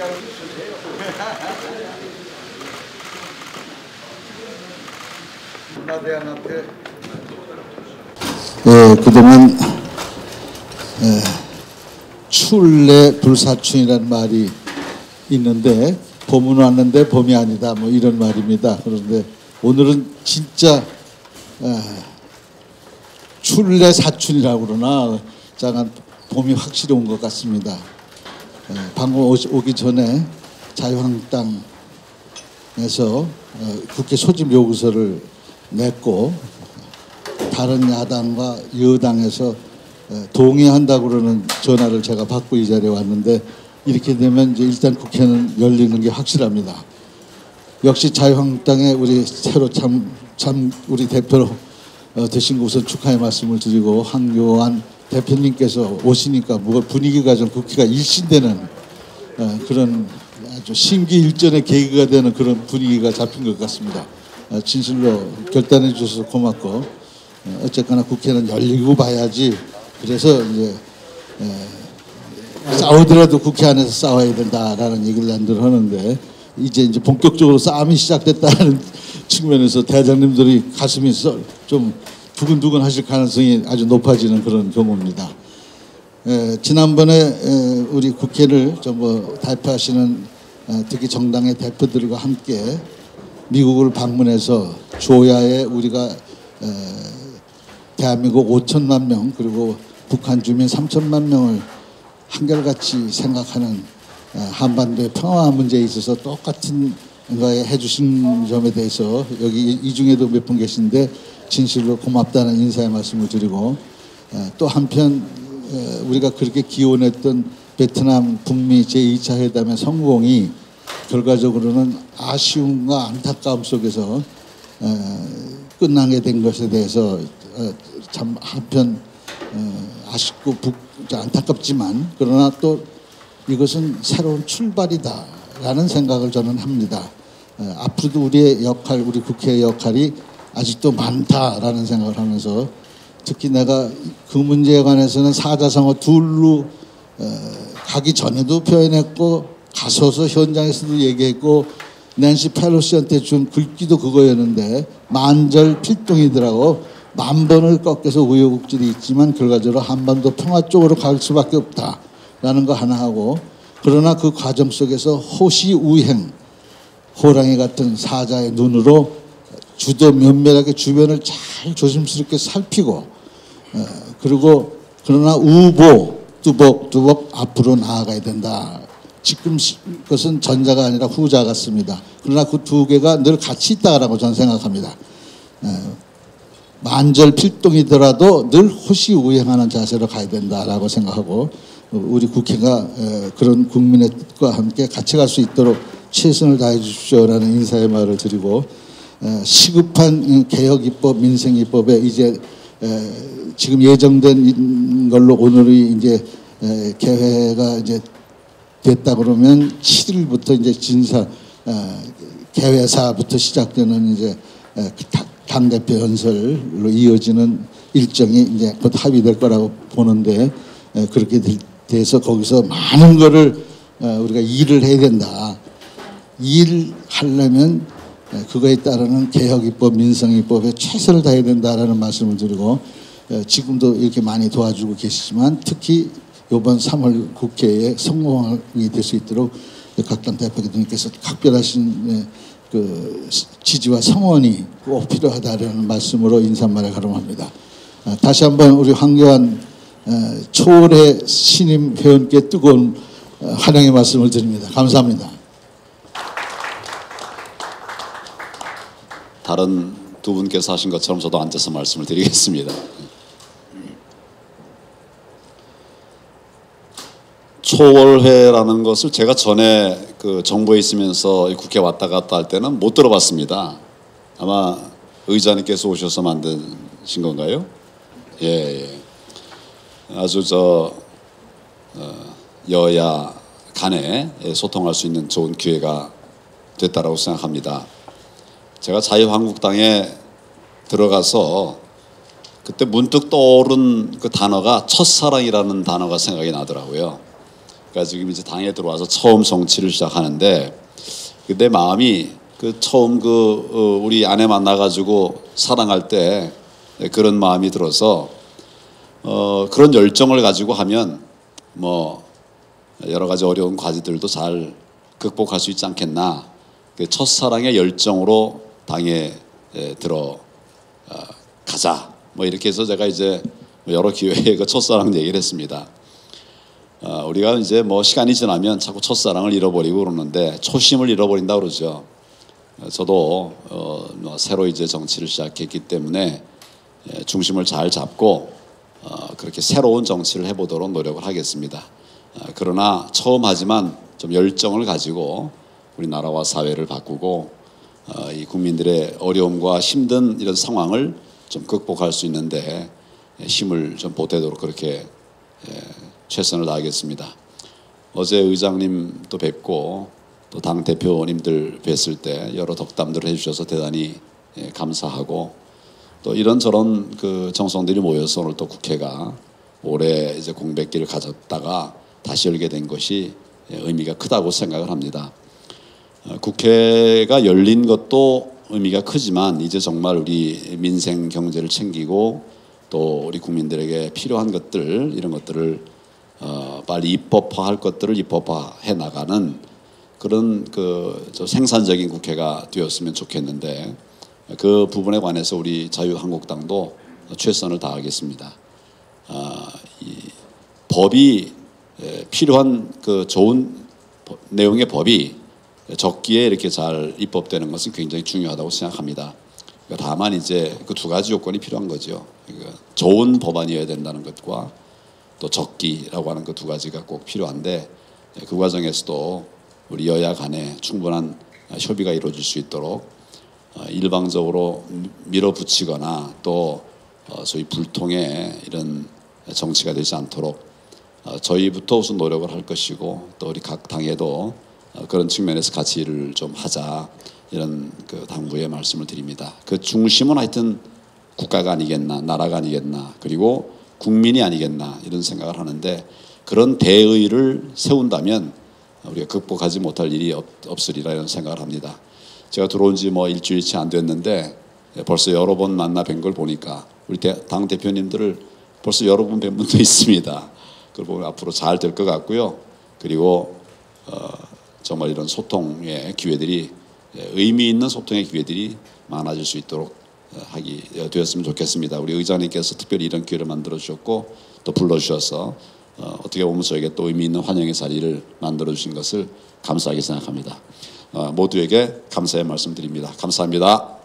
그동안 출래 불사춘이라는 말이 있는데 봄은 왔는데 봄이 아니다 뭐 이런 말입니다. 그런데 오늘은 진짜 출래 사춘이라고 그러나 잠깐 봄이 확실히 온 것 같습니다. 방금 오기 전에 자유한국당에서 국회 소집 요구서를 냈고 다른 야당과 여당에서 동의한다고 그러는 전화를 제가 받고 이 자리에 왔는데 이렇게 되면 이제 일단 국회는 열리는 게 확실합니다. 역시 자유한국당의 우리 새로 참 우리 대표로 되신 거 우선 축하의 말씀을 드리고 황교안 대표님께서 오시니까 분위기가 좀 국회가 일신되는 그런 아주 심기일전의 계기가 되는 그런 분위기가 잡힌 것 같습니다. 진실로 결단해 주셔서 고맙고 어쨌거나 국회는 열리고 봐야지. 그래서 이제 싸우더라도 국회 안에서 싸워야 된다라는 얘기를 늘 하는데 이제 본격적으로 싸움이 시작됐다는 측면에서 대장님들이 가슴이 좀 두근두근 하실 가능성이 아주 높아지는 그런 경우입니다. 지난번에 우리 국회를 전부 대표하시는 특히 정당의 대표들과 함께 미국을 방문해서 조야에 우리가 대한민국 5천만 명 그리고 북한 주민 3천만 명을 한결같이 생각하는 한반도의 평화 문제에 있어서 똑같은 거에 해주신 점에 대해서 여기 이 중에도 몇 분 계신데 진실로 고맙다는 인사의 말씀을 드리고 또 한편 우리가 그렇게 기원했던 베트남 북미 제2차 회담의 성공이 결과적으로는 아쉬움과 안타까움 속에서 끝나게 된 것에 대해서 참 한편 아쉽고 안타깝지만 그러나 또 이것은 새로운 출발이다라는 생각을 저는 합니다. 앞으로도 우리의 역할, 우리 국회의 역할이 아직도 많다라는 생각을 하면서 특히 내가 그 문제에 관해서는 사자성어 둘로 가기 전에도 표현했고 가서서 현장에서도 얘기했고 낸시 펠로시한테 준 글귀도 그거였는데 만절필동이더라고. 만 번을 꺾여서 우여곡절이 있지만 결과적으로 한반도 평화 쪽으로 갈 수밖에 없다라는 거 하나 하고 그러나 그 과정 속에서 호시우행 호랑이 같은 사자의 눈으로 주도 면밀하게 주변을 잘 조심스럽게 살피고 그리고 그러나 우보 뚜벅뚜벅 앞으로 나아가야 된다. 지금 그것은 전자가 아니라 후자 같습니다. 그러나 그 두 개가 늘 같이 있다라고 저는 생각합니다. 만절필동이더라도 늘 호시우행하는 자세로 가야 된다라고 생각하고 우리 국회가 그런 국민의 뜻과 함께 같이 갈 수 있도록 최선을 다해 주십시오라는 인사의 말을 드리고 시급한 개혁입법, 민생입법에 이제 지금 예정된 걸로 오늘이 이제 개회가 이제 됐다 그러면 7일부터 이제 진사 개회사부터 시작되는 이제 당대표 연설로 이어지는 일정이 이제 곧 합의될 거라고 보는데 그렇게 돼서 거기서 많은 거를 우리가 일을 해야 된다. 일하려면 그거에 따르는 개혁입법, 민생입법에 최선을 다해야 된다라는 말씀을 드리고 지금도 이렇게 많이 도와주고 계시지만 특히 이번 3월 국회에 성공이 될 수 있도록 각 당 대표님께서 각별하신 그 지지와 성원이 꼭 필요하다는 말씀으로 인사말에 가름합니다. 다시 한번 우리 황교안 초월의 신임 회원께 뜨거운 환영의 말씀을 드립니다. 감사합니다. 다른 두 분께서 하신 것처럼 저도 앉아서 말씀을 드리겠습니다. 초월회라는 것을 제가 전에 그 정부에 있으면서 국회 왔다 갔다 할 때는 못 들어봤습니다. 아마 의장님께서 오셔서 만드신 건가요? 예. 아주 여야 간에 소통할 수 있는 좋은 기회가 됐다라고 생각합니다. 제가 자유한국당에 들어가서 그때 문득 떠오른 그 단어가 첫사랑이라는 단어가 생각이 나더라고요. 그러니까 지금 이제 당에 들어와서 처음 정치를 시작하는데 내 마음이 그 처음 우리 아내 만나가지고 사랑할 때 그런 마음이 들어서 그런 열정을 가지고 하면 뭐 여러 가지 어려운 과제들도 잘 극복할 수 있지 않겠나. 그 첫사랑의 열정으로 당에 가자. 뭐 이렇게 해서 제가 이제 여러 기회에 그 첫사랑 얘기를 했습니다. 우리가 이제 뭐 시간이 지나면 자꾸 첫사랑을 잃어버리고 그러는데 초심을 잃어버린다 그러죠. 저도 새로 이제 정치를 시작했기 때문에 중심을 잘 잡고 그렇게 새로운 정치를 해보도록 노력을 하겠습니다. 그러나 처음 하지만 좀 열정을 가지고 우리나라와 사회를 바꾸고 이 국민들의 어려움과 힘든 이런 상황을 좀 극복할 수 있는데 힘을 좀 보태도록 그렇게 최선을 다하겠습니다. 어제 의장님도 뵙고 또 당 대표님들 뵀을 때 여러 덕담들을 해주셔서 대단히 감사하고 또 이런저런 그 정성들이 모여서 오늘 또 국회가 올해 이제 공백기를 가졌다가 다시 열게 된 것이 의미가 크다고 생각을 합니다. 국회가 열린 것도 의미가 크지만 이제 정말 우리 민생 경제를 챙기고 또 우리 국민들에게 필요한 것들 이런 것들을 빨리 입법화할 것들을 입법화해 나가는 그런 저 생산적인 국회가 되었으면 좋겠는데 그 부분에 관해서 우리 자유한국당도 최선을 다하겠습니다. 이 법이 필요한 그 좋은 내용의 법이 적기에 이렇게 잘 입법되는 것은 굉장히 중요하다고 생각합니다. 다만 이제 그 두 가지 요건이 필요한 거죠. 좋은 법안이어야 된다는 것과 또 적기라고 하는 그 두 가지가 꼭 필요한데 그 과정에서도 우리 여야 간에 충분한 협의가 이루어질 수 있도록 일방적으로 밀어붙이거나 또 소위 불통의 이런 정치가 되지 않도록 저희부터 우선 노력을 할 것이고 또 우리 각 당에도 그런 측면에서 같이 일을 좀 하자 이런 그 당부의 말씀을 드립니다. 그 중심은 하여튼 국가가 아니겠나, 나라가 아니겠나, 그리고 국민이 아니겠나 이런 생각을 하는데 그런 대의를 세운다면 우리가 극복하지 못할 일이 없으리라 이런 생각을 합니다. 제가 들어온 지 뭐 일주일치 안 됐는데 벌써 여러 번 만나 뵌 걸 보니까 우리 당 대표님들을 벌써 여러 번 뵌 분도 있습니다. 그걸 보면 앞으로 잘 될 것 같고요. 그리고 정말 이런 소통의 기회들이 의미 있는 소통의 기회들이 많아질 수 있도록 되었으면 좋겠습니다. 우리 의장님께서 특별히 이런 기회를 만들어 주셨고 또 불러 주셔서 어떻게 보면 저에게 또 의미 있는 환영의 자리를 만들어 주신 것을 감사하게 생각합니다. 모두에게 감사의 말씀드립니다. 감사합니다.